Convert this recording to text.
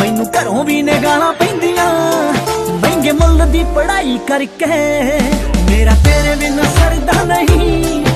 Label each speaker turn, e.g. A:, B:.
A: मैनू घरों भी ने गालां पैंदियां महंगे मुल्ल दी पढ़ाई करके। मेरा तेरे बिना सरदा नहीं,